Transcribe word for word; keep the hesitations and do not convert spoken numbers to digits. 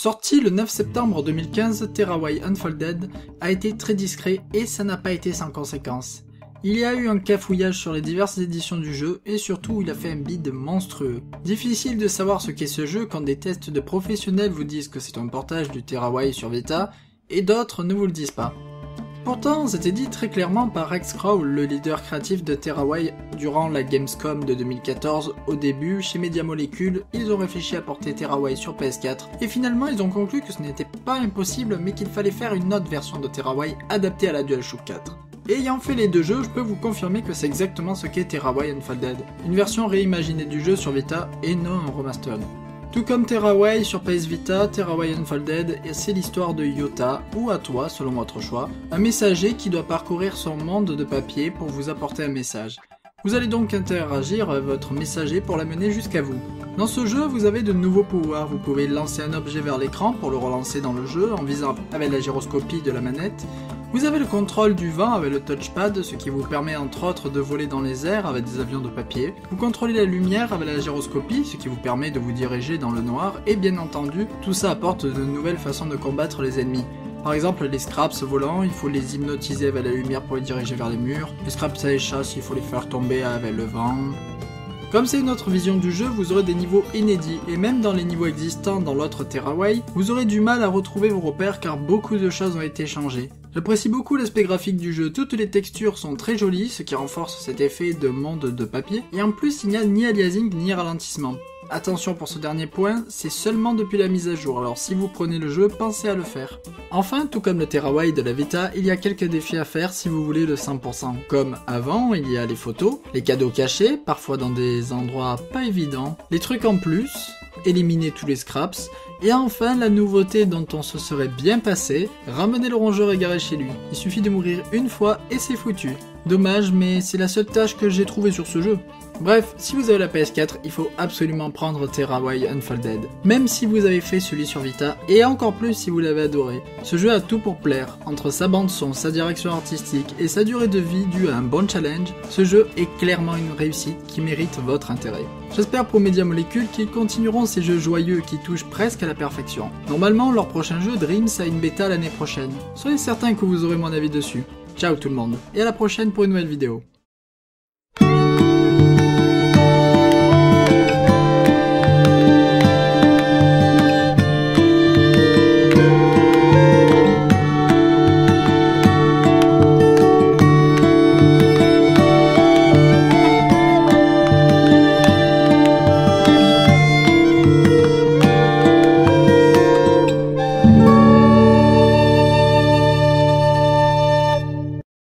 Sorti le neuf septembre deux mille quinze, Terraway Unfolded a été très discret et ça n'a pas été sans conséquences. Il y a eu un cafouillage sur les diverses éditions du jeu et surtout il a fait un bid monstrueux. Difficile de savoir ce qu'est ce jeu quand des tests de professionnels vous disent que c'est un portage du Terraway sur Vita et d'autres ne vous le disent pas. Pourtant, c'était dit très clairement par Rex Crow, le leader créatif de Terraway durant la Gamescom de deux mille quatorze. Au début, chez Media Molecule, ils ont réfléchi à porter Terraway sur P S quatre et finalement ils ont conclu que ce n'était pas impossible mais qu'il fallait faire une autre version de Terraway adaptée à la DualShock quatre. Et ayant fait les deux jeux, je peux vous confirmer que c'est exactement ce qu'est Terraway Unfolded, une version réimaginée du jeu sur Vita et non un remastered. Tout comme Terraway sur P S Vita, Terraway Unfolded, c'est l'histoire de Yota, ou à toi selon votre choix, un messager qui doit parcourir son monde de papier pour vous apporter un message. Vous allez donc interagir avec votre messager pour l'amener jusqu'à vous. Dans ce jeu, vous avez de nouveaux pouvoirs, vous pouvez lancer un objet vers l'écran pour le relancer dans le jeu en visant avec la gyroscopie de la manette. Vous avez le contrôle du vent avec le touchpad, ce qui vous permet entre autres de voler dans les airs avec des avions de papier. Vous contrôlez la lumière avec la gyroscopie, ce qui vous permet de vous diriger dans le noir. Et bien entendu, tout ça apporte de nouvelles façons de combattre les ennemis. Par exemple, les scraps volants, il faut les hypnotiser avec la lumière pour les diriger vers les murs. Les scraps à échasse, il faut les faire tomber avec le vent. Comme c'est une autre vision du jeu, vous aurez des niveaux inédits, et même dans les niveaux existants dans l'autre Terraway, vous aurez du mal à retrouver vos repères car beaucoup de choses ont été changées. J'apprécie beaucoup l'aspect graphique du jeu, toutes les textures sont très jolies, ce qui renforce cet effet de monde de papier, et en plus il n'y a ni aliasing ni ralentissement. Attention pour ce dernier point, c'est seulement depuis la mise à jour, alors si vous prenez le jeu, pensez à le faire. Enfin, tout comme le Terraway de la Vita, il y a quelques défis à faire si vous voulez le cent pour cent. Comme avant, il y a les photos, les cadeaux cachés, parfois dans des endroits pas évidents, les trucs en plus, éliminer tous les scraps, et enfin la nouveauté dont on se serait bien passé, ramener le rongeur égaré chez lui. Il suffit de mourir une fois et c'est foutu. Dommage, mais c'est la seule tâche que j'ai trouvée sur ce jeu. Bref, si vous avez la P S quatre, il faut absolument prendre Terraway Unfolded, même si vous avez fait celui sur Vita, et encore plus si vous l'avez adoré. Ce jeu a tout pour plaire, entre sa bande son, sa direction artistique et sa durée de vie due à un bon challenge, ce jeu est clairement une réussite qui mérite votre intérêt. J'espère pour Media Molecule qu'ils continueront ces jeux joyeux qui touchent presque à la perfection. Normalement, leur prochain jeu Dreams a une bêta l'année prochaine. Soyez certains que vous aurez mon avis dessus. Ciao tout le monde, et à la prochaine pour une nouvelle vidéo.